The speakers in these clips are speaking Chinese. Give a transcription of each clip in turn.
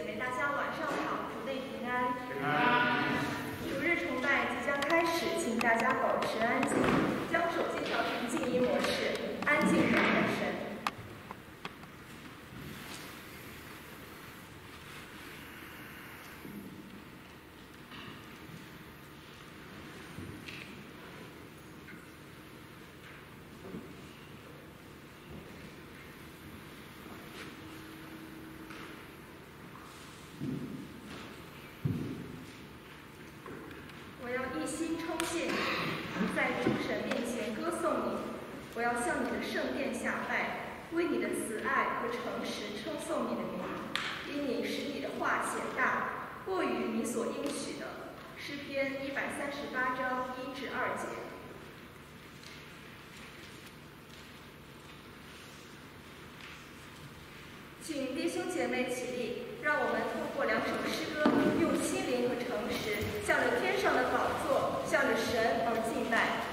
姐妹，大家晚上好，主内平安。 平安。 主日崇拜即将开始，请大家保持安静，将手机调成静音模式，安静等候神。我要一心称谢你，在众神面前歌颂你。我要向你的圣殿下拜，为你的慈爱和诚实称颂你的名，因你使你的话显大，过于你所应许的。诗篇138章1至2节。请弟兄姐妹起立，让我们透过2首诗歌，用心灵和诚实，向着天上的宝座，向着神而敬拜。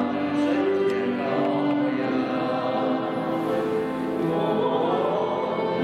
我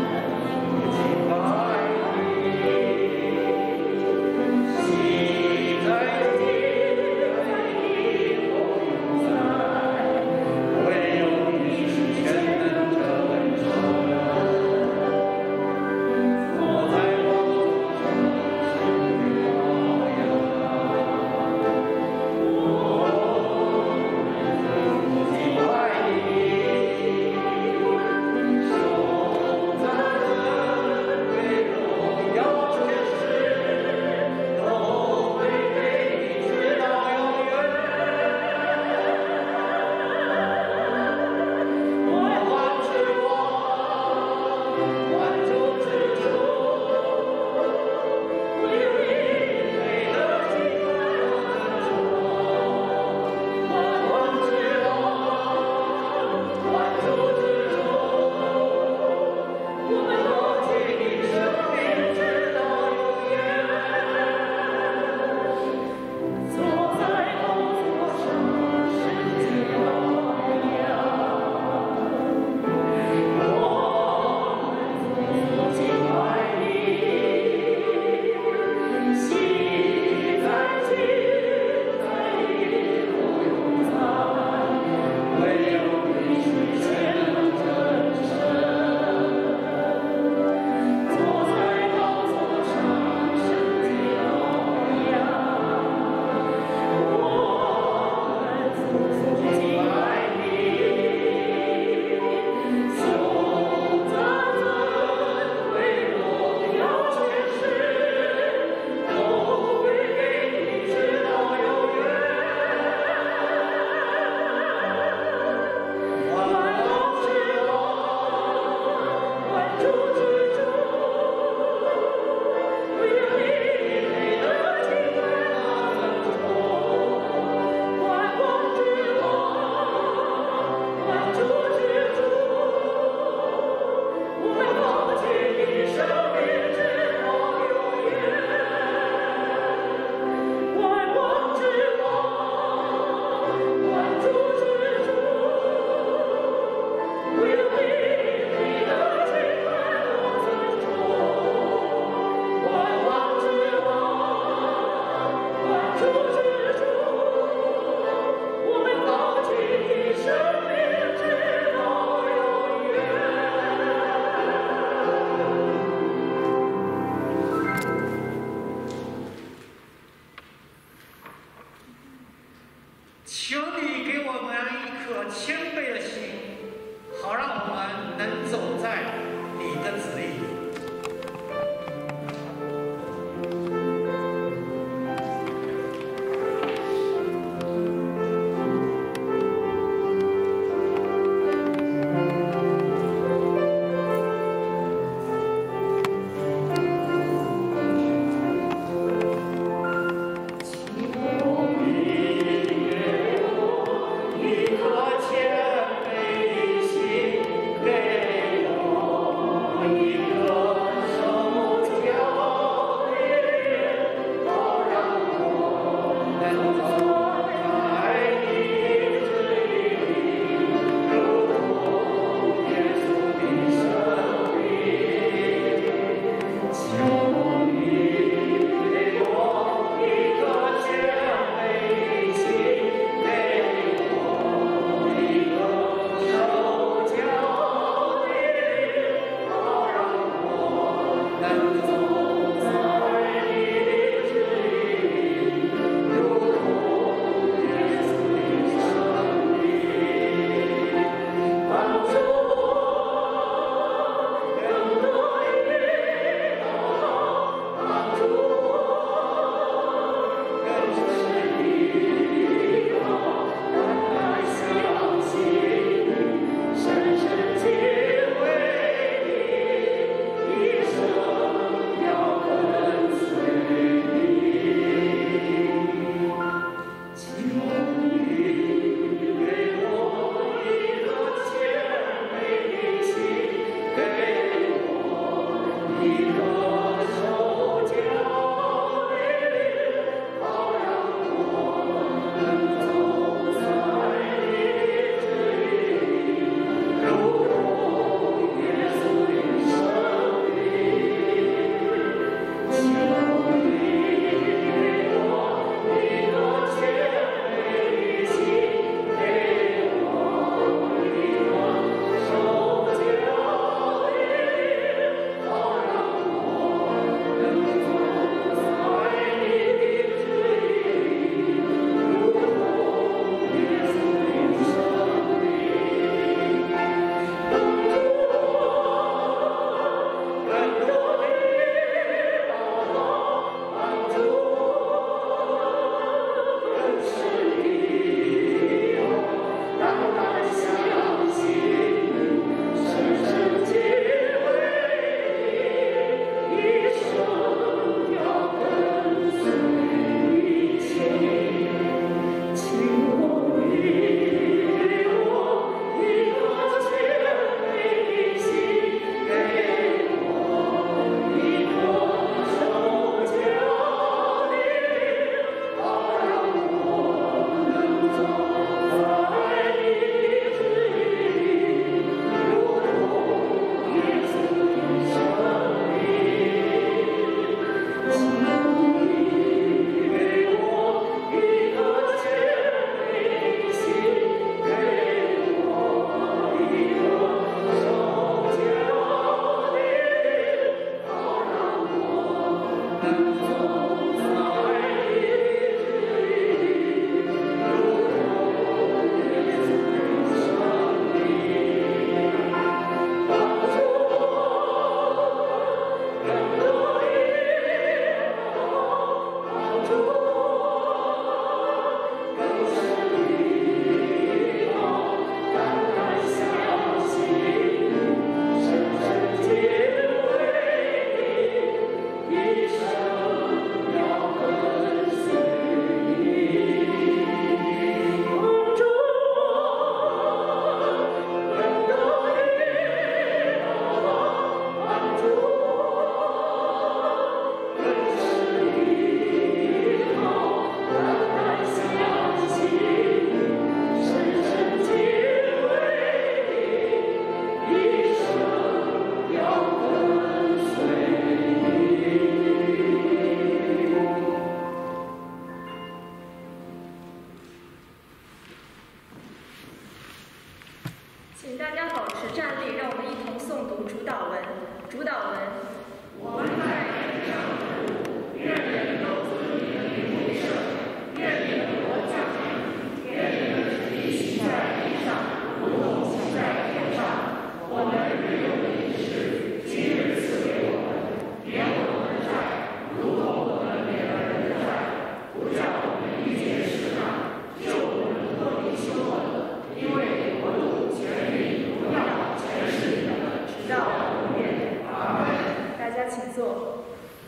请大家保持站立，让我们一同诵读主祷文。主祷文：我们在天上的父，愿人都尊你的名为圣，愿你的国降临，愿你的旨意行在地上，如同行在天上。我们日用的饮食，今日赐给我们，免我们的债，如同我们免了人的债，不叫我们遇见试探，救我们脱离凶恶，因为国度、权力、荣耀全是你的，直到永远。阿门。大家请坐。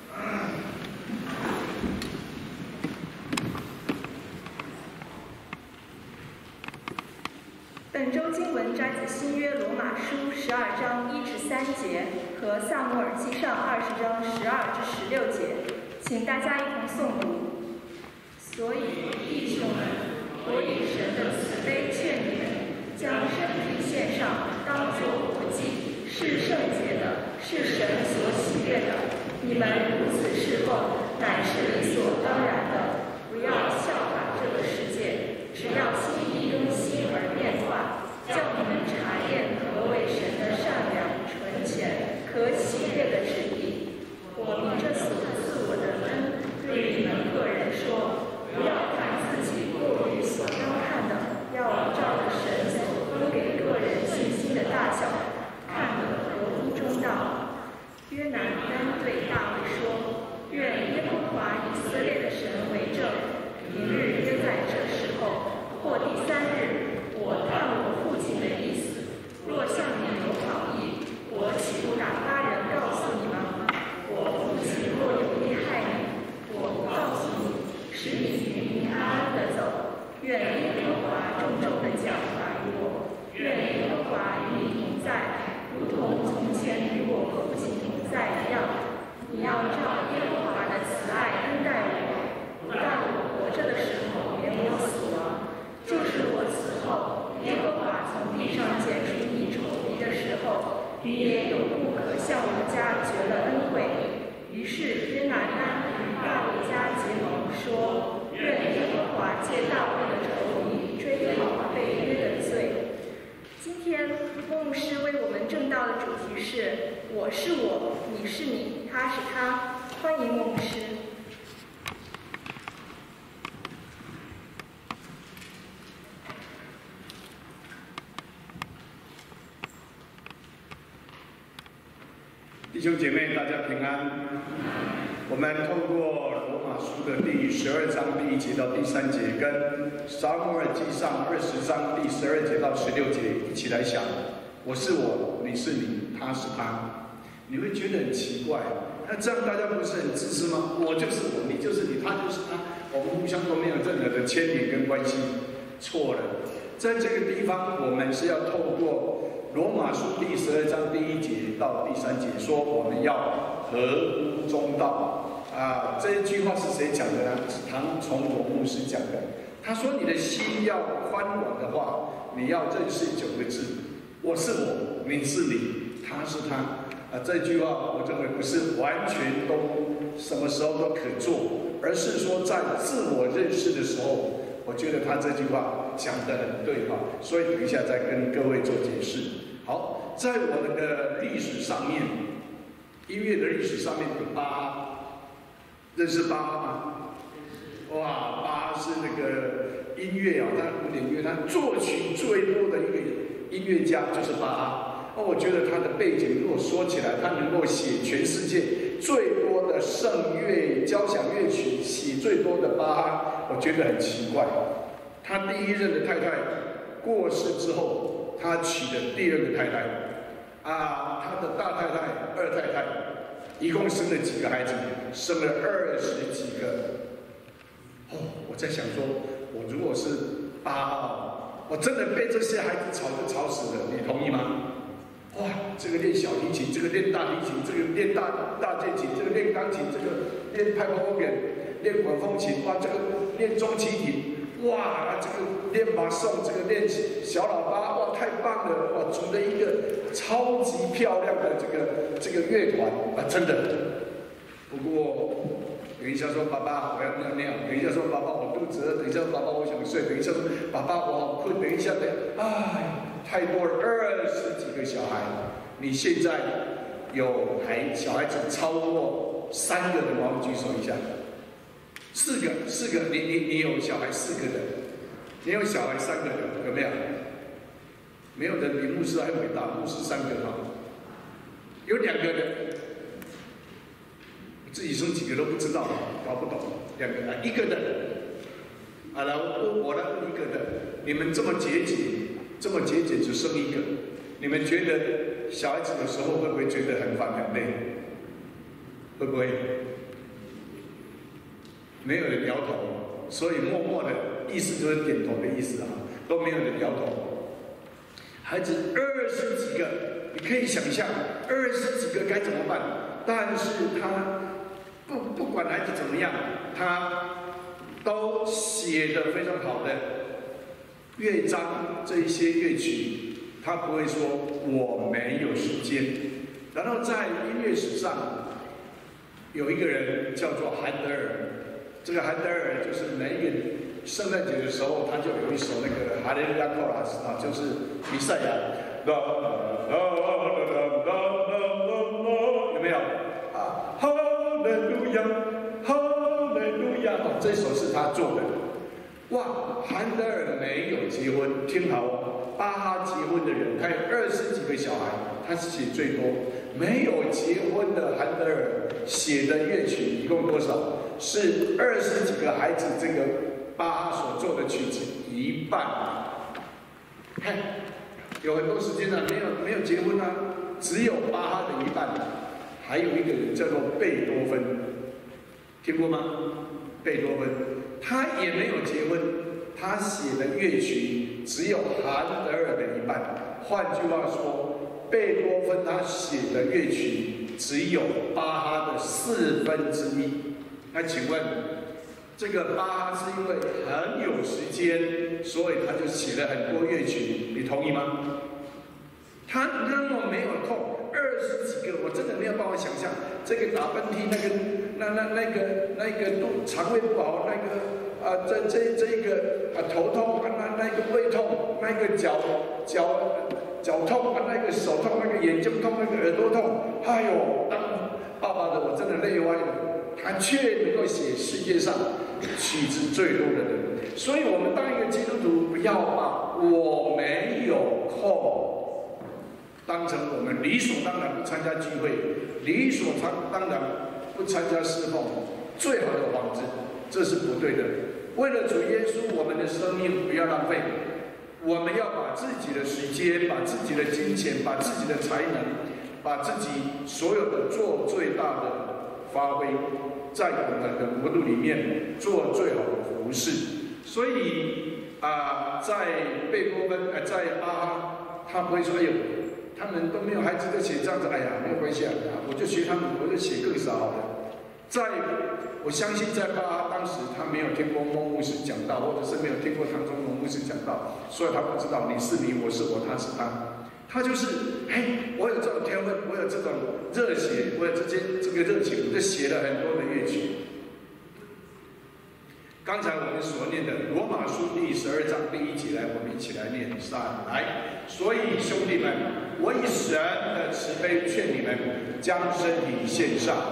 本周经文摘自新约罗马书12章1至3节和撒母耳记上20章12至16节，请大家一同诵读。所以，弟兄们，我以神的慈悲劝你们，将身体献上，当作活祭，是圣洁的，是神所喜悦的。你们如此侍奉，乃是理所当然的。不要效法这个世界，只要心意更新而变化，叫你们查验何为神的善良、纯全、可喜悦的旨意。我凭着所赐我的恩，对你们个人说，不要看自己过于所当看的，要照着神所分给个人信心的大小，看得合乎中道。约拿单对大卫说：“愿耶和华以色列的神为证，明日约在这时候，或第3日，我探我父亲的意思。若向你有好意，我岂不打发人告诉你吗？我父亲若有意害你，我不告诉你，使你平平安安的走。愿耶和华重重的奖罚于我，愿耶和华与你同在，如同从前与我父亲同在一样。你要照耶和华的慈爱恩待我，不但我活着的时候免我死亡，就是我死后，耶和华从地上剪除你仇敌的时候，你也有不可向我家绝了恩惠。”于是约拿单与大卫家结盟，说：“愿耶和华借大卫的仇敌追讨被约的罪。”今天牧师为我们正道的主题是“我是我，你是你，他是他”。欢迎牧师。 弟兄姐妹，大家平安。我们透过罗马书的第12章第1节到第3节，跟撒母耳记上20章第12节到16节一起来想：我是我，你是你，他是他。你会觉得很奇怪，那这样大家不是很自私吗？我就是我，你就是你，他就是他，我们互相都没有任何的牵连跟关系。错了，在这个地方，我们是要透过罗马书第12章第1节到第3节，说我们要合乎中道。这一句话是谁讲的呢？唐崇荣牧师讲的。他说：“你的心要宽广的话，你要认识9个字：我是我，你是你，他是他。”这句话我认为不是完全都什么时候都可做，而是说在自我认识的时候，我觉得他这句话讲得很对哈，所以等一下再跟各位做解释。好，在我们的历史上面，音乐的历史上面有认识巴哈吗？哇，巴哈是那个音乐啊，他古典乐，他作曲最多的一个音乐家就是巴哈。我觉得他的背景，如果说起来，他能够写全世界最多的圣乐、交响乐曲，写最多的巴哈，我觉得很奇怪。他第一任的太太过世之后，他娶了第二个太太，他的大太太、二太太，一共生了几个孩子？生了20几个。我在想说，我如果是巴哈，我真的被这些孩子吵死了，你同意吗？哇，这个练小提琴，这个练大提琴，这个练大键琴，这个练钢琴，这个练派克风弦，练管风琴，哇，这个练中提琴，哇，这个练马颂，这个练小喇叭，哇，太棒了！哇，组了一个超级漂亮的这个乐团啊，真的。不过等一下说爸爸我要尿尿，等一下说爸爸我肚子饿，等一下说爸爸我想睡，等一下说爸爸我好困，等一下太多了，20几个小孩，你现在有小孩子超过3个的吗？举手一下。4个，你有小孩4个的，你有小孩3个的，有没有？没有的，比牧师还伟大，牧师3个哈，有2个的，自己生几个都不知道，搞不懂，2个1个的，来我来问1个的，你们这么节俭只生1个，你们觉得小孩子的时候会不会觉得很烦很累？会不会？没有人摇头，所以默默的意思就是点头的意思啊，都没有人摇头。孩子20几个，你可以想象20几个该怎么办？但是他不管孩子怎么样，他都写得非常好的乐章，这一些乐曲，他不会说我没有时间。然后在音乐史上，有一个人叫做韩德尔，这个韩德尔就是每一个圣诞节的时候，他就有一首那个哈利路亚 chorus 啊，就是弥赛亚，有没有？哈利路亚，哈利路亚，这首是他做的。哇，韩德尔没有结婚，听好，巴哈结婚的人，他有20几个小孩，他写最多。没有结婚的韩德尔写的乐曲一共多少？是20几个孩子这个巴哈所做的曲子1半。看，有很多时间呢，没有结婚啊，只有巴哈的1半。还有一个人叫做贝多芬，听过吗？贝多芬，他也没有结婚，他写的乐曲只有韩德尔的1半。换句话说，贝多芬他写的乐曲只有巴哈的1/4。那请问，这个巴哈是因为很有时间，所以他就写了很多乐曲，你同意吗？他那么没有空，20几个，我真的没有办法想象，这个打喷嚏，那个肠胃不好，这一个头痛，那个胃痛，那个脚痛，那个手痛，那个眼睛痛，那个耳朵痛，哎呦，当爸爸的我真的累歪了。他却能够写世界上曲子最多的人，所以我们当一个基督徒，不要把我没有空当成我们理所当然不参加聚会，理所当然不参加侍奉最好的幌子，这是不对的。为了主耶稣，我们的生命不要浪费，我们要把自己的时间、把自己的金钱、把自己的才能、把自己所有的做最大的发挥，在我们的国度里面做最好的服事。所以在贝多芬在巴哈，他不会说哎呦，他们都没有孩子在写这样子，哎呀没有关系啊，我就学他们，我就写更少好了。我相信在巴哈当时他没有听过孟牧师讲道，或者是没有听过唐中龙牧师讲道，所以他不知道你是你，我是我，他是他。他就是，我有这种天分，我有这种热血，我有这个热情，我就写了很多的乐曲。刚才我们所念的罗马书第12章第1节，来，我们一起来念上来。所以兄弟们，我以神的慈悲劝你们，将身体献上，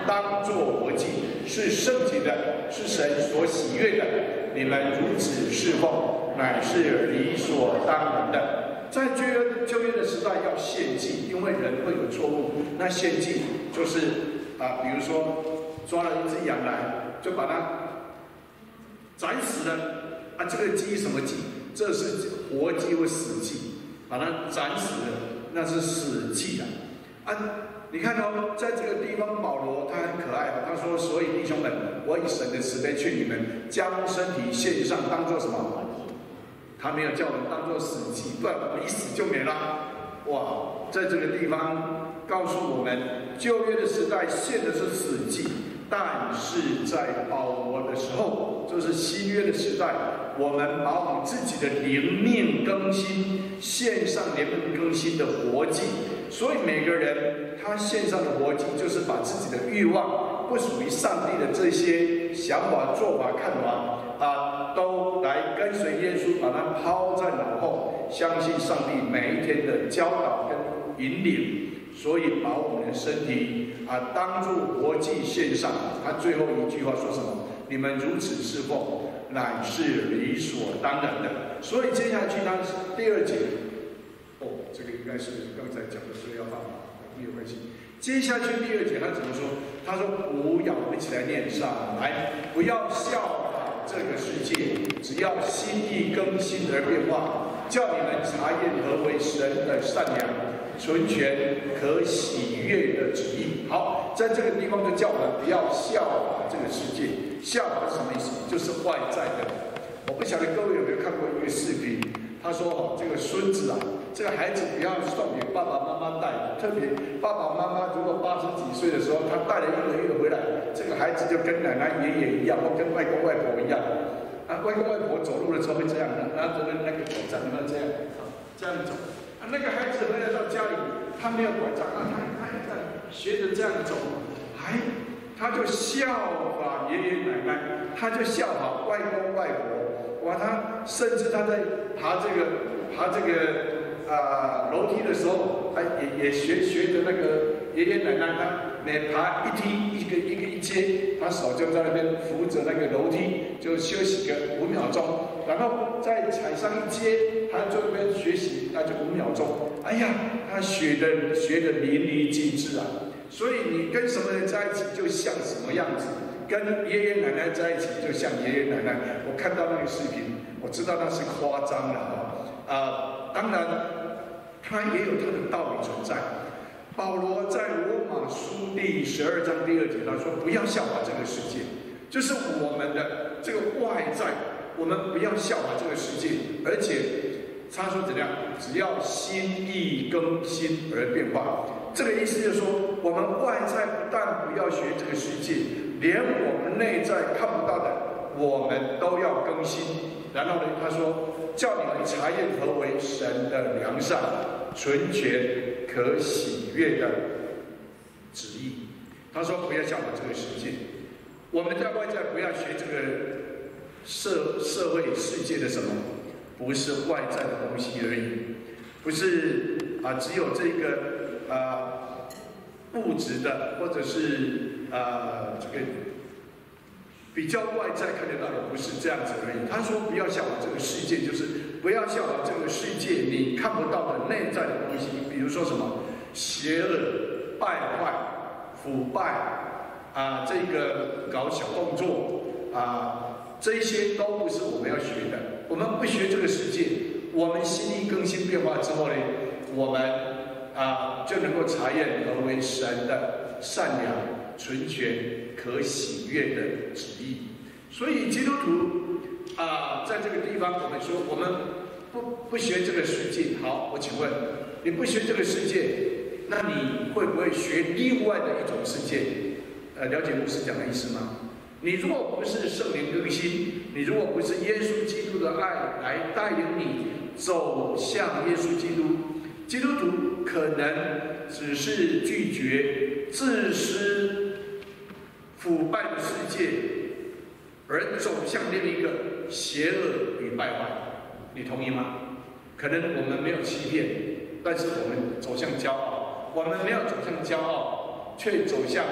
当作活祭，是圣洁的，是神所喜悦的。你们如此侍奉，乃是理所当然的。在旧约的时代要献祭，因为人会有错误。那献祭就是比如说抓了一只羊来，就把它宰死了这个祭什么祭？这是活祭或死祭，把它斩死了，那是死祭你看在这个地方保罗他很可爱他说：所以弟兄们，我以神的慈悲劝你们，将身体献上，当作什么？他没有叫我们当作死祭，不然我们一死就没了。哇，在这个地方告诉我们，旧约的时代献的是死祭，但是在保罗的时候，就是新约的时代，我们把我们自己的灵命更新，献上灵命更新的活祭。所以每个人他献上的活祭，就是把自己的欲望，不属于上帝的这些想法、做法、看法都来跟随耶稣，把它抛在脑后，相信上帝每一天的教导跟引领。所以把我们的身体当作活祭献上。他最后一句话说什么？你们如此侍奉，乃是理所当然的。所以接下去他第2节，这个应该是刚才讲的，所以要放没有关系。接下去第2节他怎么说？他说不要，一起来念上来，不要效法这个世界，只要心意更新而变化，叫你们察验何为神的善良、纯全、可喜悦的旨意。好，在这个地方就叫我们不要效法这个世界。效法是什么意思？就是外在的。我不晓得各位有没有看过一个视频，他说这个孙子这个孩子不要送给爸爸妈妈带，特别爸爸妈妈如果80几岁的时候，他带了1个月回来，这个孩子就跟奶奶、爷爷一样，或跟外公外婆一样。外公外婆走路的时候会这样的，拿着那个拐杖，有没有这样？这样走。那个孩子回来到家里，他没有拐杖他也在学着这样走，他就效法爷爷奶奶，他就效法外公外婆。他甚至他在爬这个楼梯的时候，也学着那个爷爷奶奶，他每爬一梯一阶，他手就在那边扶着那个楼梯，就休息个5秒钟，然后再踩上一阶，他就那边学习，那就5秒钟。他学的淋漓尽致所以你跟什么人在一起，就像什么样子。跟爷爷奶奶在一起，就像爷爷奶奶。我看到那个视频，我知道那是夸张了当然，它也有它的道理存在。保罗在罗马书第12章第2节，他说：“不要效法这个世界，就是我们的这个外在，我们不要效法这个世界，而且他说怎样？只要心意更新而变化。”这个意思就是说，我们外在不但不要学这个世界，连我们内在看不到的，我们都要更新。然后呢，他说：“叫你们察验何为神的良善、纯全、可喜悦的旨意。”他说：“不要效法这个世界，我们在外在不要学这个社会世界的什么，不是外在的东西而已，不是只有这个。”物质的，或者是这个比较外在看得到的，不是这样子而已。他说不要效法这个世界，就是不要效法这个世界你看不到的内在的东西，比如说什么邪恶、败坏、腐败这个搞小动作这些都不是我们要学的。我们不学这个世界，我们心意更新变化之后呢，我们就能够察验何为神的善良、纯全、可喜悦的旨意。所以基督徒在这个地方，我们说我们不学这个世界。好，我请问你不学这个世界，那你会不会学另外的一种世界？了解牧师讲的意思吗？你如果不是圣灵更新，你如果不是耶稣基督的爱来带领你走向耶稣基督，基督徒可能只是拒绝自私、腐败的世界，而走向另一个邪恶与败坏。你同意吗？可能我们没有欺骗，但是我们走向骄傲；我们没有走向骄傲，却走向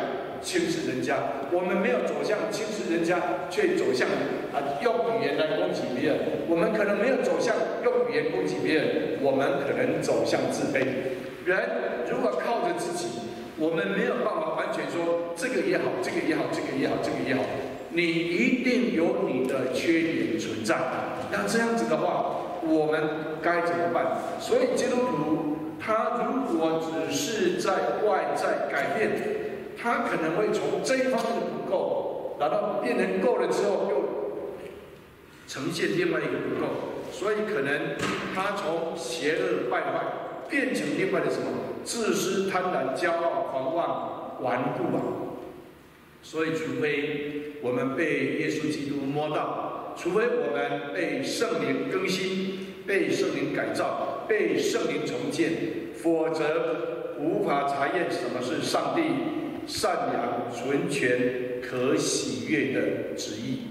轻视人家，我们没有走向轻视人家，却走向用语言来攻击别人。我们可能没有走向用语言攻击别人，我们可能走向自卑。人如果靠着自己，我们没有办法完全说这个也好，这个也好，这个也好，这个也好。你一定有你的缺点存在。那这样子的话，我们该怎么办？所以基督徒他如果只是在外在改变，他可能会从这一方面的不够，然后变成够了之后，又呈现另外一个不够，所以可能他从邪恶败坏变成另外的什么自私、贪婪、骄傲、狂妄、顽固啊！所以，除非我们被耶稣基督摸到，除非我们被圣灵更新、被圣灵改造、被圣灵重建，否则无法查验什么是上帝善良、纯全、可喜悦的旨意。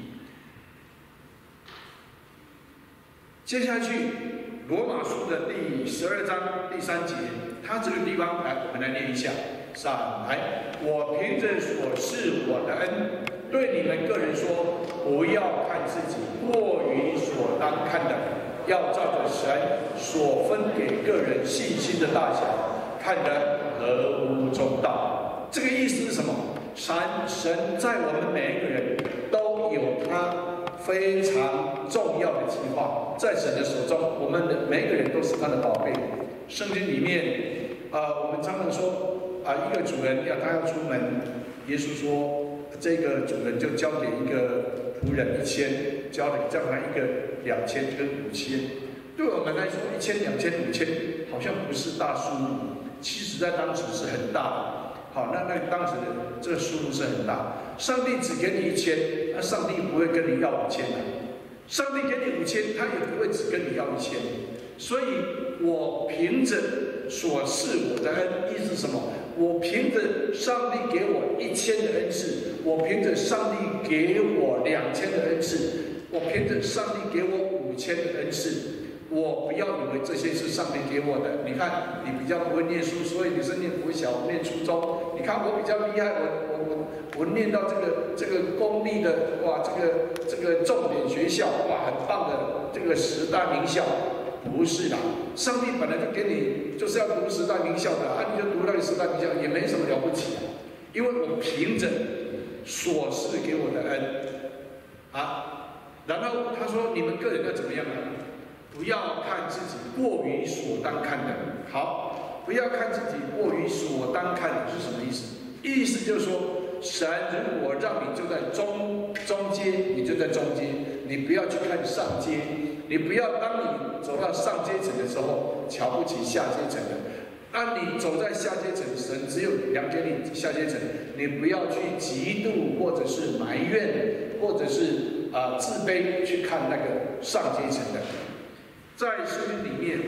接下去，罗马书的第12章第3节，他这个地方来，我们来念一下。上来，我凭着所是我的恩，对你们个人说，不要看自己过于所当看的，要照着神所分给个人信心的大小，看得合乎中道。这个意思是什么？神在我们每一个人都有他非常重要的计划，在神的手中，我们的每一个人都是他的宝贝。圣经里面，我们常常说。一个主人他要出门，耶稣说，这个主人就交给一个仆人1000，交他一个2000跟5000。对我们来说，1000、2000、5000好像不是大数目，其实在当时是很大的。好，那当时的这个数目是很大。上帝只给你1000，那上帝不会跟你要5000的。上帝给你5000，他也不会只跟你要1000。所以我凭着所是我的恩，意思是什么？我凭着上帝给我1000的恩赐，我凭着上帝给我2000的恩赐，我凭着上帝给我5000的恩赐。我不要以为这些是上帝给我的。你看，你比较不会念书，所以你是念国小，我念初中。你看我比较厉害，我念到这个公立的，哇，这个重点学校，哇，很棒的这个10大名校。不是啦，上帝本来就给你就是要读10大名校的，你就读那个10大名校也没什么了不起啊。因为我凭着所是给我的恩然后他说你们个人要怎么样呢？不要看自己过于所当看的。好，不要看自己过于所当看的是什么意思？意思就是说，神如果让你就在中阶，你就在中阶，你不要去看上阶。你不要当你走到上阶层的时候瞧不起下阶层的，当你走在下阶层，神只有量给你下阶层，你不要去嫉妒或者是埋怨或者是自卑去看那个上阶层的。在圣经里面，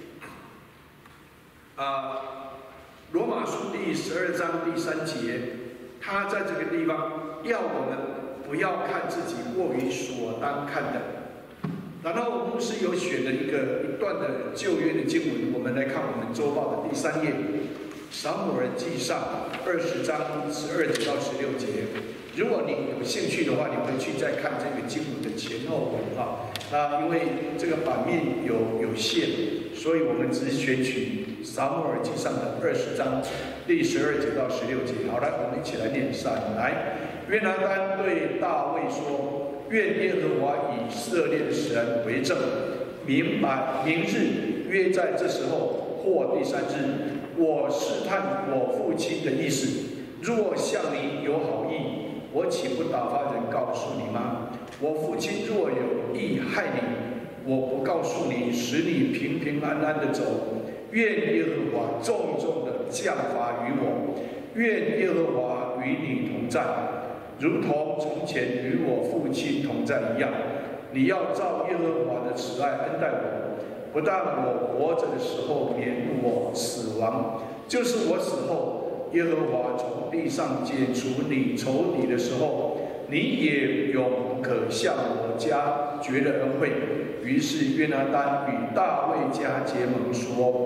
罗马书第12章第3节，他在这个地方要我们不要看自己过于所当看的。然后牧师有选了一段的旧约的经文，我们来看我们周报的第3页，撒母耳记上20章12节到16节。如果你有兴趣的话，你回去再看这个经文的前后文因为这个版面有限，所以我们只选取撒母耳记上的20章第12节到16节。好，来，我们一起来念上来。约拿单对大卫说。愿耶和华以色列的神为证，明日约在这时候或第3日，我试探我父亲的意思。若向你有好意，我岂不打发人告诉你吗？我父亲若有意害你，我不告诉你，使你平平安安的走。愿耶和华重重的降罚于我，愿耶和华与你同在。如同从前与我父亲同在一样，你要照耶和华的慈爱恩待我，不但我活着的时候免我死亡，就是我死后，耶和华从地上解除你仇敌的时候，你也永不可向我家绝了恩惠。于是约拿单与大卫家结盟说：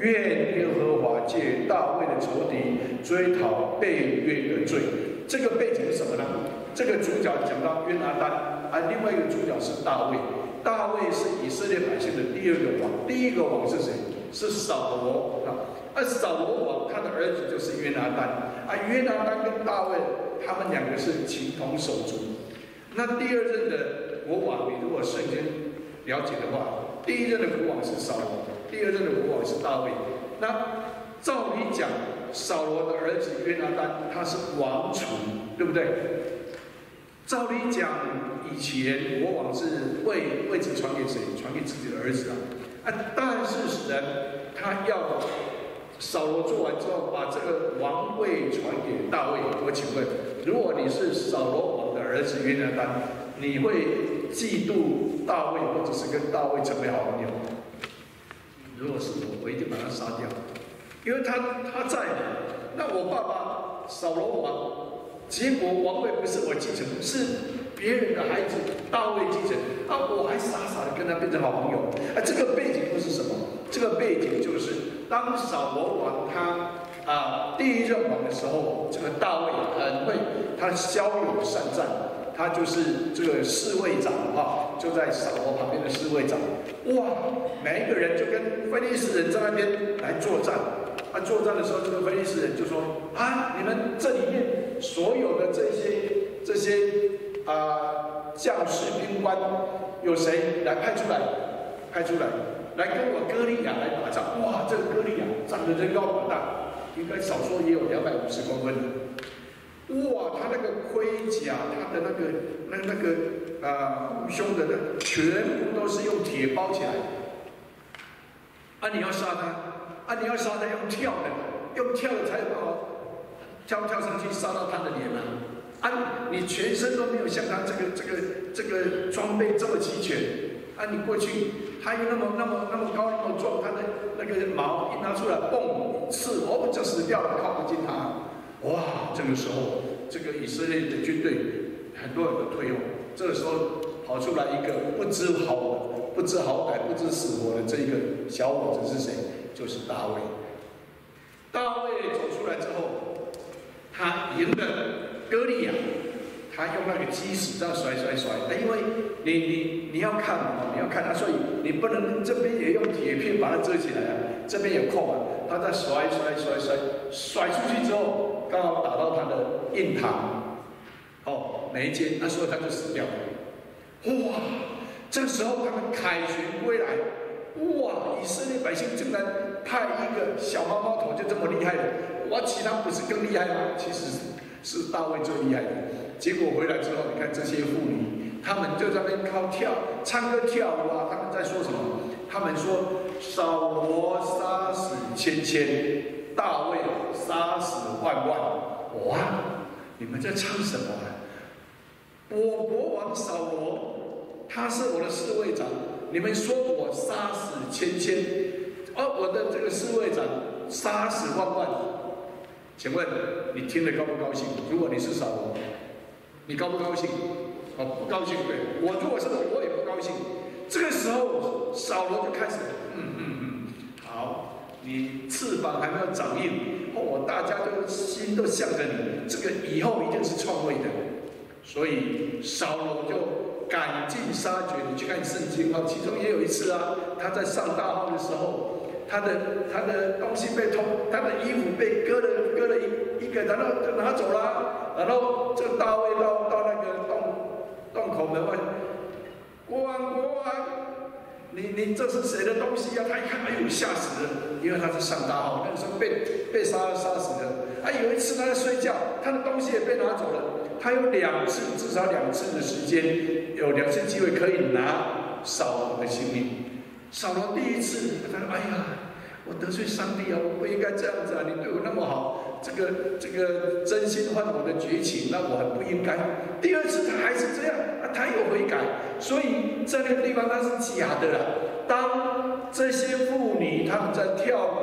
愿耶和华借大卫的仇敌追讨被约的罪。这个背景是什么呢？这个主角讲到约拿单，另外一个主角是大卫。大卫是以色列百姓的第二个王，第一个王是谁？是扫罗扫罗王他的儿子就是约拿单约拿单跟大卫他们两个是情同手足。那第二任的国王，你如果圣经了解的话，第一任的国王是扫罗，第二任的国王是大卫。那照理讲，扫罗的儿子约拿单他是王储，对不对？照理讲，以前国王是位置传给谁？传给自己的儿子但是呢，他要扫罗做完之后，把这个王位传给大卫。我请问，如果你是扫罗王的儿子约拿单，你会嫉妒大卫，或者是跟大卫成为好朋友？如果是我一定把他杀掉，因为他在。那我爸爸扫罗王，结果王位不是我继承，是别人的孩子大卫继承我还傻傻的跟他变成好朋友这个背景又是什么？这个背景就是当扫罗王他第一任王的时候，这个大卫很会，他骁勇善战，他就是这个侍卫长就在扫罗旁边的侍卫长。哇，每一个人就跟非利士人在那边来作战作战的时候，这个非利士人就说你们这里面所有的这些将士兵官有谁来派出来，来跟我歌利亚来打仗。哇，这个歌利亚长得人高马大，应该少说也有250公分的。哇，他那个盔甲，他的那个护胸的全部都是用铁包起来。你要杀他，你要杀他用跳的才有办法跳上去杀到他的脸你全身都没有像他这个装备这么齐全你过去他又那么高那么壮，他的那个毛一拿出来，嘣，刺就死掉了，靠不近他。哇，这个时候这个以色列的军队很多人都退后，这个时候跑出来一个不知好歹、不知死活的这个小伙子是谁？就是大卫。大卫走出来之后，他赢了歌利亚，他用那个基石这样甩，因为你要看所以你不能这边也用铁片把它遮起来这边有空他在甩出去之后，刚好打到他的印堂，眉间，所以他就死掉了。哇，这个时候他们凯旋归来，哇，以色列百姓竟然派一个小毛毛头就这么厉害的，其他不是更厉害吗？其实是大卫最厉害的。结果回来之后，你看这些妇女，他们就在那边唱歌跳舞他们在说什么？他们说扫罗杀死千千，大卫杀死万万。哇，你们在唱什么我国王扫罗，他是我的侍卫长，你们说我杀死千千，我的这个侍卫长杀死万万。请问你听得高不高兴？如果你是扫罗，你高不高兴？不高兴，对。我如果是我也不高兴。这个时候，扫罗就开始，好，你翅膀还没有长硬，大家都心都向着你，这个以后一定是篡位的。所以扫罗就赶尽杀绝。你去看圣经其中也有一次他在上大号的时候。他的东西被偷，他的衣服被割了一个，然后就拿走了。然后这大卫到那个洞口门外，国王，你这是谁的东西他一看，吓死了，因为他是上大号，那个时候被杀死了。有一次他在睡觉，他的东西也被拿走了。他有至少2次的时间，有2次机会可以拿扫罗的性命。扫罗第一次，他说：“我得罪上帝我不应该这样子你对我那么好，这个真心换我的绝情，那我很不应该。”第二次他还是这样他有悔改，所以在那个地方他是假的啦。当这些妇女他们在跳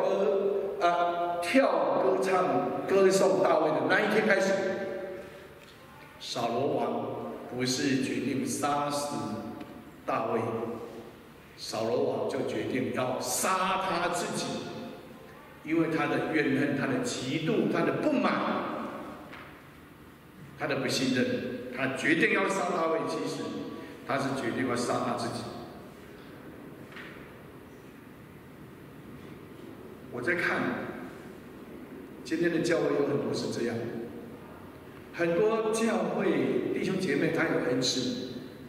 歌唱歌颂大卫的那一天开始，扫罗王不是决定杀死大卫。扫罗王就决定要杀他自己， 因为他的怨恨、他的嫉妒、他的不满、他的不信任，他决定要杀大卫。其实他是决定要杀他自己。我在看今天的教会有很多是这样，很多教会弟兄姐妹他有恩赐，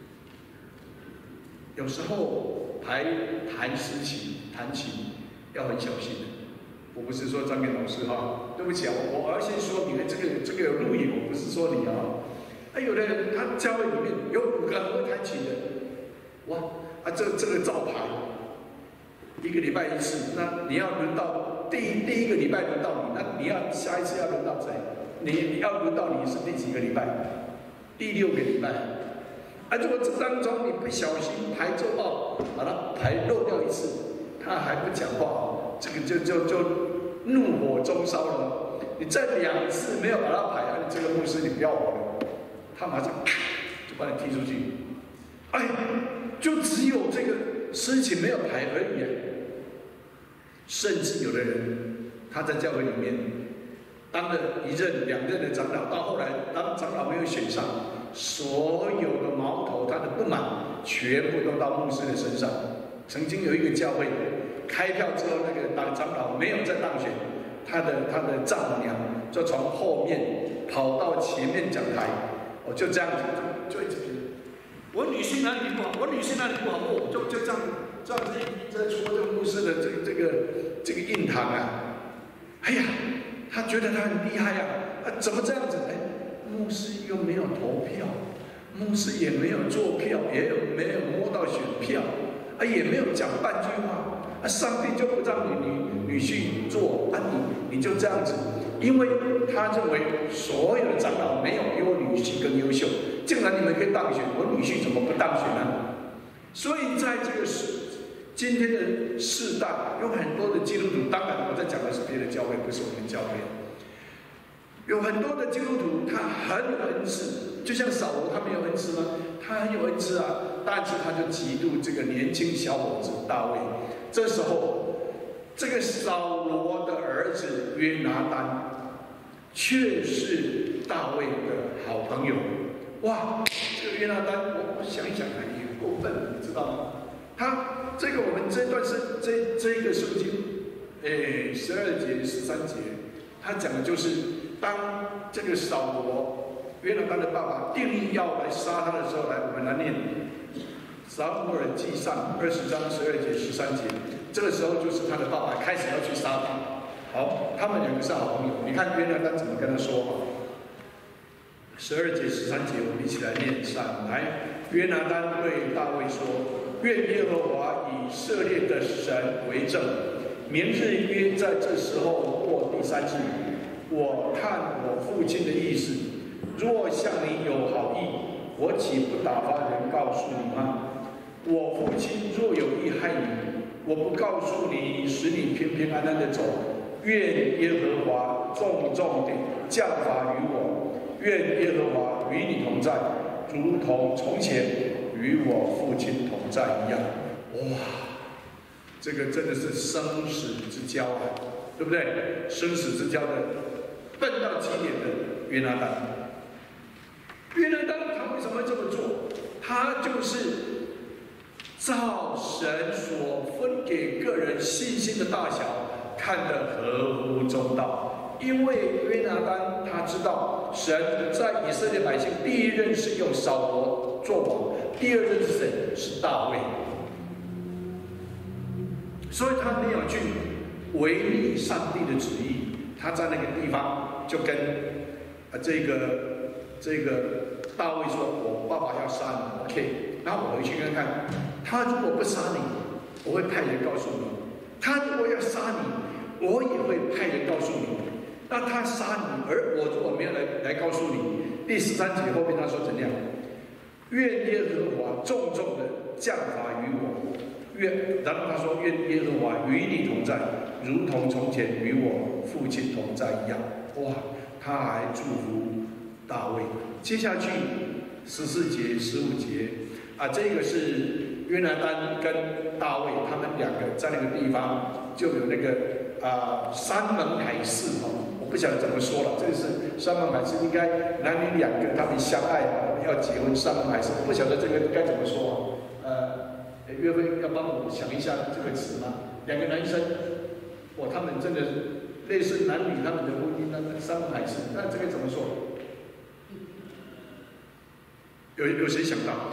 有时候弹诗琴、弹琴要很小心的。我不是说张明老师哈，对不起啊，我要先说明这个有录影，我不是说你啊。有的人他教会里面有5个很会弹琴的，哇这个招牌，1个礼拜1次，那你要轮到第1个礼拜轮到你，那你要下一次要轮到谁？你要轮到你是第几个礼拜？第6个礼拜。如果这当中你不小心排周报，把它排漏掉1次，他还不讲话，这个就怒火中烧了。你再2次没有把它排，这个牧师你不要我了，他马上就把你踢出去。就只有这个事情没有排而已。甚至有的人他在教会里面当了1任、2任的长老，到后来当长老没有选上，所有的矛头、他的不满全部都到牧师的身上。曾经有一个教会开票之后，那个当长老没有再当选，他的丈母娘就从后面跑到前面讲台，就这样子就一直我女婿哪里不好，我女婿哪里不好，就这样子一直在戳这个牧师的这个印堂啊。他觉得他很厉害怎么这样子？牧师又没有投票，牧师也没有做票，也没有摸到选票，也没有讲半句话，上帝就不让你女婿做，你就这样子。因为他认为所有的长老没有比我女婿更优秀，竟然你们可以当选，我女婿怎么不当选呢？所以在这个今天的世代，有很多的基督徒，当然我在讲的是别的教会，不是我们教会。有很多的基督徒他很有恩赐，就像扫罗，他没有恩赐吗？他很有恩赐但是他就嫉妒这个年轻小伙子大卫。这时候，这个扫罗的儿子约拿单却是大卫的好朋友。这个约拿单，我想一想也过分，你知道吗？我们这段这个圣经，12节、13节，他讲的就是当这个扫罗约拿单的爸爸定义要来杀他的时候，我们来念撒母耳记上20章12节、13节。这个时候就是他的爸爸开始要去杀他。好，他们2个是好朋友。你看约拿单怎么跟他说？12节、13节，我们一起来念上来。约拿单对大卫说：“愿耶和华以色列的神为证，明日约在这时候过第3日，我看我父亲的意思，若向你有好意，我岂不打发人告诉你吗？我父亲若有意害你，我不告诉你，使你平平安安的走。愿耶和华重重地降罚于我，愿耶和华与你同在，如同从前与我父亲同在一样。”这个真的是生死之交对不对？生死之交的笨到极点的约拿单。约拿单他为什么会这么做？他就是照神所分给个人信心的大小看得合乎中道。因为约拿单他知道神在以色列百姓第1任是用扫罗做王，第2任是谁？是大卫。所以他没有去违逆上帝的旨意，他在那个地方就跟这个大卫说：“我爸爸要杀你 ，OK， 然后我回去看看，他如果不杀你，我会派人告诉你；他如果要杀你，我也会派人告诉你。那他杀你，而我如果没有来告诉你，第13节后面他说怎样？愿耶和华重重的降罚于我。”然后他说：“愿耶和华与你同在，如同从前与我父亲同在一样。”他还祝福大卫。接下去14节、15节这个是约拿单跟大卫他们2个在那个地方就有那个山盟海誓我不晓得怎么说了，这个是山盟海誓，应该男女两个他们相爱要结婚，山盟海誓，我不晓得这个该怎么说约会要帮我想一下这个词吗？两个男生，他们真的类似男女他们的婚姻那山盟海誓，那这个怎么说？有谁想到？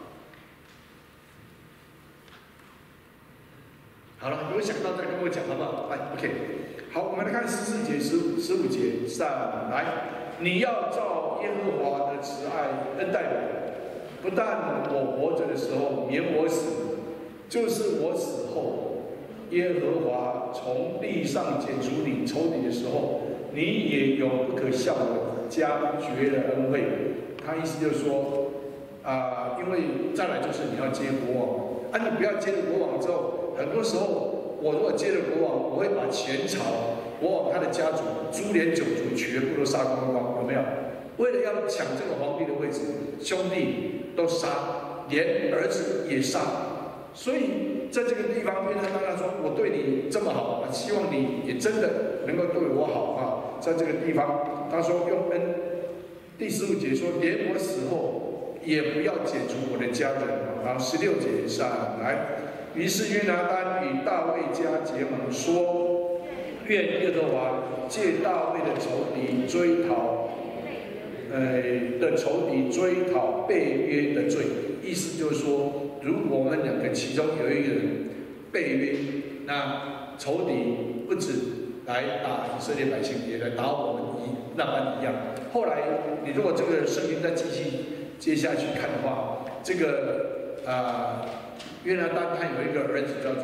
好了，有想到再跟我讲好不好？来 ，OK。好，我们来看14节、15节上来。你要照耶和华的慈爱恩待我，不但我活着的时候免我死，就是我死后，耶和华从地上剪除你仇敌的时候，你也永不可向我加绝了恩惠。他意思就是说，因为再来就是你要接国王，你不要接了国王之后，很多时候我如果接了国王，我会把前朝国王他的家族株连九族全部都杀光光，有没有？为了要抢这个皇帝的位置，兄弟都杀，连儿子也杀。所以在这个地方，约拿单说：“我对你这么好，希望你也真的能够对我好在这个地方，他说用恩。第15节说：“连我死后，也不要剪除我的家人。”然后16节上来，于是约拿单与大卫家结盟，说：“愿耶和华借大卫的仇敌追讨背约的罪。”意思就是说，如果我们两个其中有一个人背约，那仇敌不止来打以色列百姓，也来打我们那般一样。后来，你如果这个圣经再继续接下去看的话，这个约拿单他有一个儿子叫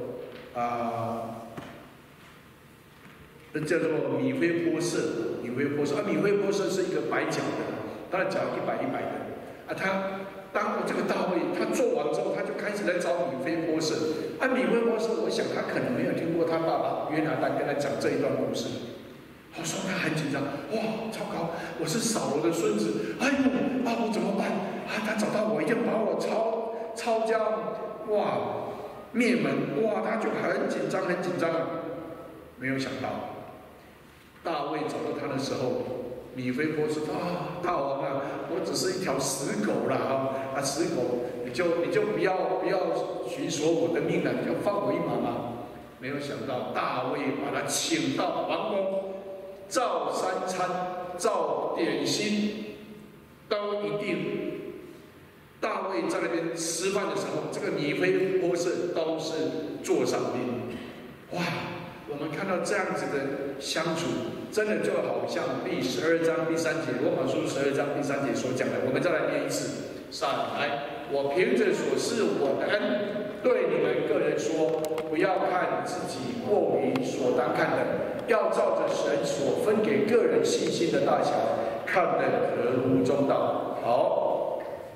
做米非波设。米非波设是一个白脚的，他的脚100的当这个大卫他做完之后，他就开始来找米非波设。米非波设，我想他可能没有听过他爸爸约拿单跟他讲这一段故事。他说他很紧张，哇，糟糕，我是扫罗的孙子，我怎么办？他找到我，一定把我抄家，灭门，他就很紧张。没有想到，大卫找到他的时候，米非波设说：“大王我只是一条死狗啦，死狗，你就不要寻索我的命了，你就放我一马嘛。”没有想到，大卫把他请到王宫，照三餐，照点心，都一定。大卫在那边吃饭的时候，这个米非波设都是座上宾。我们看到这样子的相处，真的就好像第12章第3节，罗马书12章第3节所讲的。我们再来念一次。上来，我凭着所赐我的恩，对你们个人说，不要看自己过于所当看的，要照着神所分给个人信心的大小，看得合乎中道。好，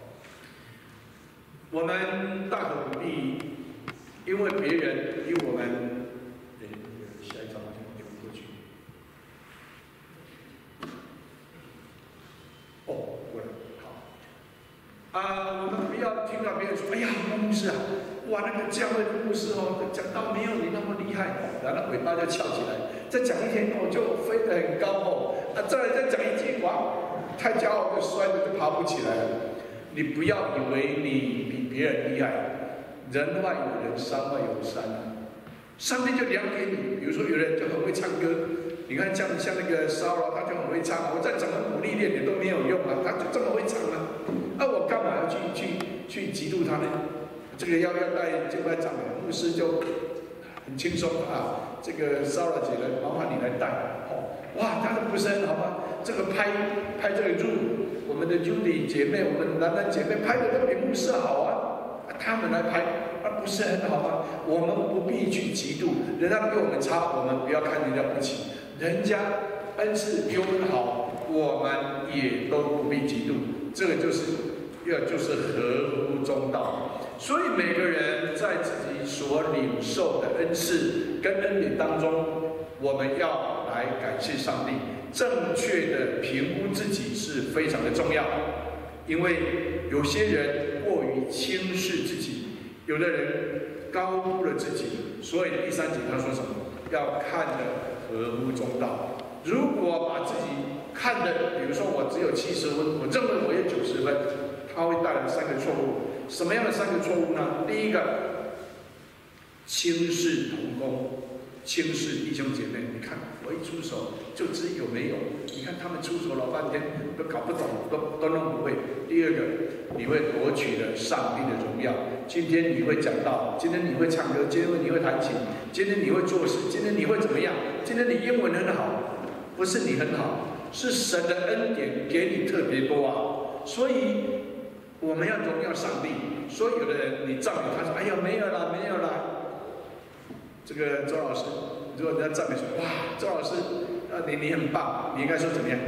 我们大可不必因为别人比我们。下一张就过去。过来，好。我们不要听到别人说：“哎呀，牧师那个教会的牧师讲到没有你那么厉害。”然后尾巴就翘起来，再讲一天就飞得很高再讲一句太骄傲就摔得就爬不起来了。你不要以为你比别人厉害，人外有人，山外有山上帝就量给你。比如说，有人就很会唱歌，你看像那个骚扰，他就很会唱，我再怎么努力练也都没有用他就这么会唱我干嘛要去嫉妒他呢？这个要带敬拜长老牧师就很轻松这个骚扰姐的，麻烦你来带他的不是很好吗？这个拍这个我们的 Judy 姐妹，我们男姐妹拍的都比牧师好他们来拍。不是很好吗？我们不必去嫉妒，人家比我们差，我们不要看人家不起。人家恩赐比我们好，我们也都不必嫉妒。这个就是合乎中道。所以每个人在自己所领受的恩赐跟恩典当中，我们要来感谢上帝。正确的评估自己是非常的重要，因为有些人过于轻视自己。有的人高估了自己，所以第3节他说什么？ 要看得合乎中道。如果把自己看的，比如说我只有70分，我认为我有90分，它会带来3个错误。什么样的3个错误呢？第一个，轻视同工，轻视弟兄姐妹。你看我一出手就知有没有，你看他们出手老半天都搞不懂，都弄不会。第二个，你会夺取了上帝的荣耀。今天你会讲道，今天你会唱歌，今天你会弹琴，今天你会做事，今天你会怎么样？今天你英文很好，不是你很好，是神的恩典给你特别多啊。所以我们要荣耀上帝。所以有的人你赞美他说：“哎呀，没有啦，没有啦。”这个周老师，如果人家赞美说：“哇，周老师，你很棒。”你应该说怎么样？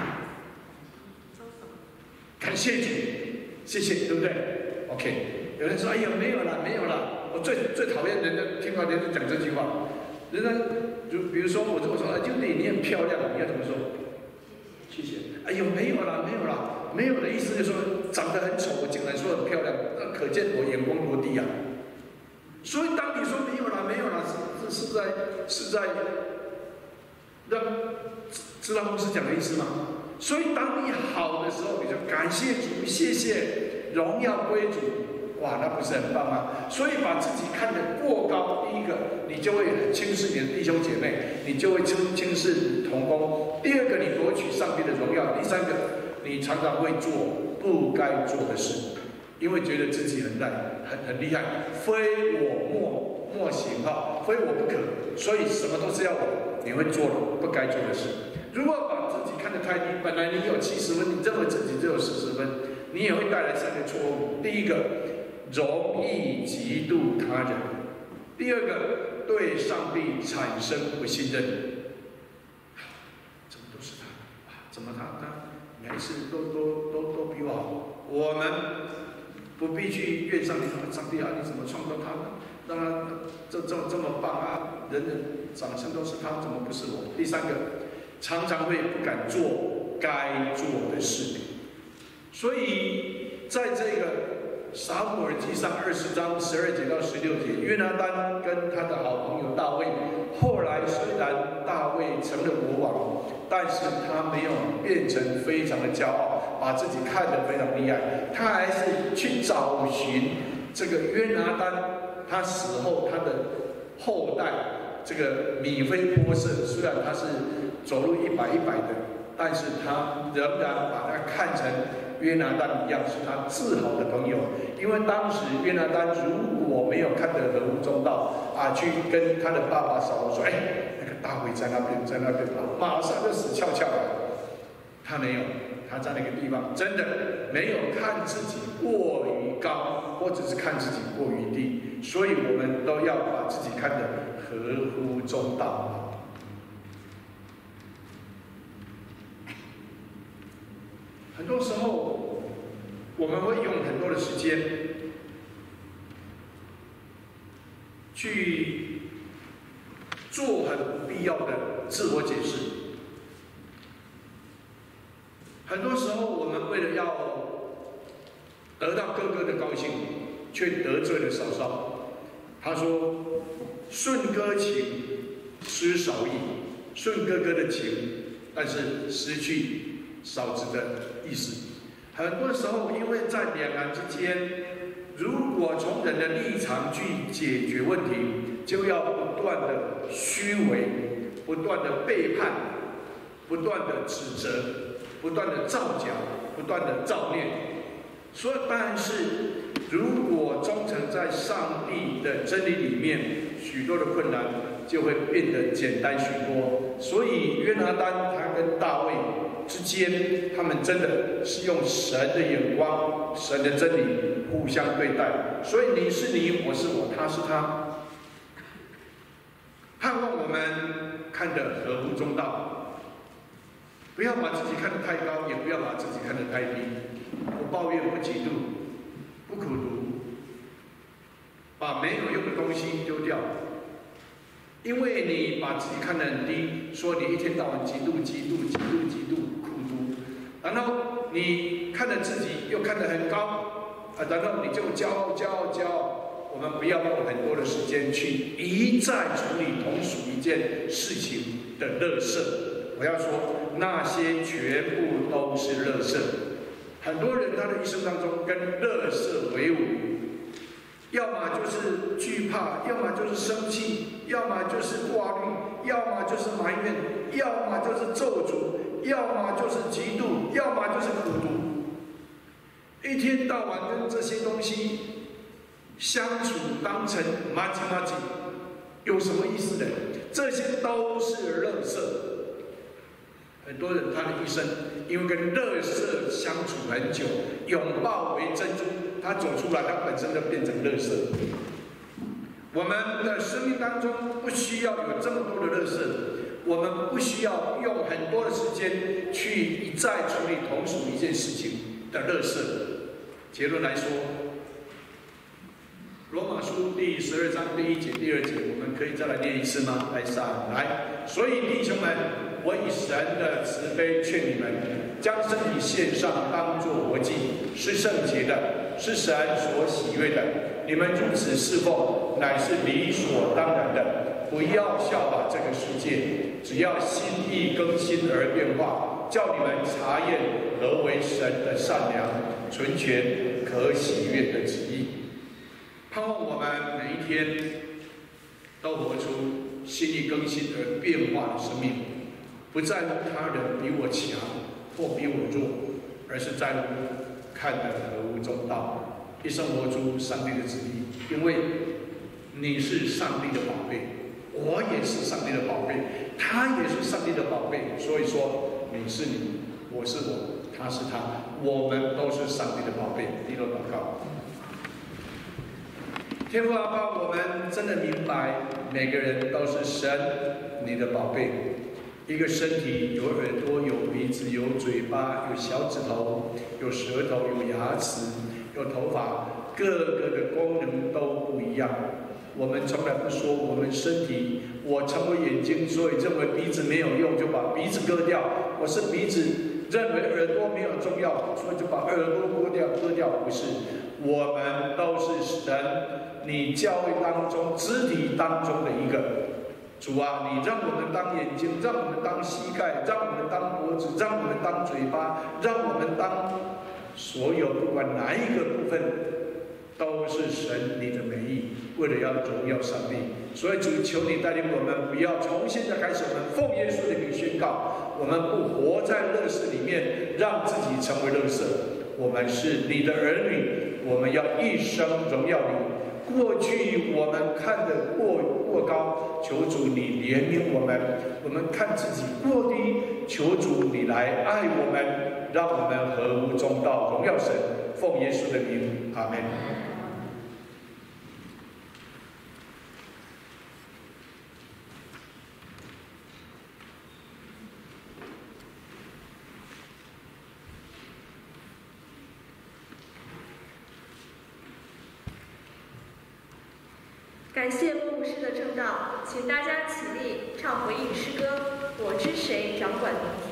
感谢主，谢谢，对不对 ？OK。有人说：“哎呀，没有啦，没有啦。”我最讨厌人家听到人家讲这句话。人家就比如说我说：“啊，就你很漂亮。”你要怎么说？谢谢。哎呦，没有啦，没有啦。没有的意思就是说长得很丑，我竟然说很漂亮，那可见我眼光多低啊！所以当你说没有啦，没有啦，是在让知道牧师讲的意思吗？所以当你好的时候，你就感谢主，谢谢，荣耀归主，哇，那不是很棒吗？所以把自己看得过高，第一个，你就会轻视你的弟兄姐妹，你就会轻视同工；第二个，你夺取上帝的荣耀；第三个，你常常会做不该做的事，因为觉得自己很厉害，非我莫行哈，非我不可，所以什么都是要我，你会做不该做的事。如果把自己看得太低，本来你有70分，你认为自己只有40分，你也会带来3个错误。第一个，容易嫉妒他人；第二个，对上帝产生不信任。怎么都是他？怎么他每次都比我好？我们不必去怨上帝，上帝啊，你怎么创造他呢？让他这么棒啊！人人掌声都是他，怎么不是我？第三个，常常会不敢做该做的事。所以在这个撒母耳记上20章12节到16节，约拿单跟他的好朋友大卫，后来虽然大卫成了国王，但是他没有变成非常的骄傲，把自己看得非常厉害，他还是去找寻这个约拿单。他死后，他的后代这个米非波设，虽然他是走路100的，但是他仍然把他看成约拿单一样，是他自豪的朋友。因为当时约拿单如果没有看得合乎中道啊，去跟他的爸爸扫罗说：“哎，那个大卫在那边，马上就死翘翘了。”他没有。他在那个地方真的没有看自己过于高，或者是看自己过于低，所以我们都要把自己看得合乎中道。很多时候我们会用很多的时间去做很不必要的自我解释。很多时候，我们为了要得到哥哥的高兴，却得罪了嫂嫂。他说：“顺哥情，失嫂意；顺哥哥的情，但是失去嫂子的意思。”很多时候，因为在两岸之间，如果从人的立场去解决问题，就要不断的虚伪，不断的背叛，不断的指责。不断的造假，不断的造孽，所以但是如果忠诚在上帝的真理里面，许多的困难就会变得简单许多。所以约拿单他跟大卫之间，他们真的是用神的眼光、神的真理互相对待。所以你是你，我是我，他是他。盼望我们看得合乎中道。不要把自己看得太高，也不要把自己看得太低。不抱怨，不嫉妒，不苦读，把没有用的东西丢掉。因为你把自己看得很低，说你一天到晚嫉妒、苦读，然后你看着自己又看得很高，然后你就骄傲。 我们不要用很多的时间去一再处理同属一件事情的垃圾。我要说，那些全部都是垃圾。很多人他的一生当中跟垃圾为伍，要么就是惧怕，要么就是生气，要么就是挂虑，要么就是埋怨，要么就是咒诅，要么就是嫉妒，要么就是苦毒。一天到晚跟这些东西相处，当成麻吉，有什么意思呢？这些都是垃圾。很多人他的一生因为跟垃圾相处很久，拥抱为珍珠，他走出来，他本身就变成垃圾。我们的生命当中不需要有这么多的垃圾，我们不需要用很多的时间去一再处理同属一件事情的垃圾。结论来说，罗马书第12章第1节、第2节，我们可以再来念一次吗？来，所以弟兄们，我以神的慈悲劝你们，将身体献上，当作活祭，是圣洁的，是神所喜悦的。你们如此侍奉，乃是理所当然的。不要效法这个世界，只要心意更新而变化，叫你们察验何为神的善良、纯全、可喜悦的旨意。盼望我们每一天都活出心意更新而变化的生命，不在乎他人比我强或比我弱，而是在乎看得何无中道，一生活出上帝的旨意。因为你是上帝的宝贝，我也是上帝的宝贝，他也是上帝的宝贝。所以说，你是你，我是我，他是他，我们都是上帝的宝贝。低头祷告。天父阿爸，我们真的明白，每个人都是神你的宝贝。一个身体有耳朵、有鼻子、有嘴巴、有小指头、有舌头、有牙齿、有头发，各个的功能都不一样。我们从来不说我们身体，我成为眼睛，所以认为鼻子没有用，就把鼻子割掉。我是鼻子，认为耳朵没有重要，所以就把耳朵割掉。不是，我们都是神你教会当中肢体当中的一个。主啊，你让我们当眼睛，让我们当膝盖，让我们当脖子，让我们当嘴巴，让我们当所有不管哪一个部分，都是神你的美意，为了要荣耀上帝。所以主，求你带领我们，不要从现在开始，我们奉耶稣的名宣告，我们不活在垃圾里面，让自己成为垃圾。我们是你的儿女，我们要一生荣耀你。过去我们看得过高，求主你怜悯我们；我们看自己过低，求主你来爱我们，让我们合乎中道，荣耀神。奉耶稣的名，阿们。 感谢郭牧师的正道，请大家起立唱回应诗歌《我知谁掌管你》。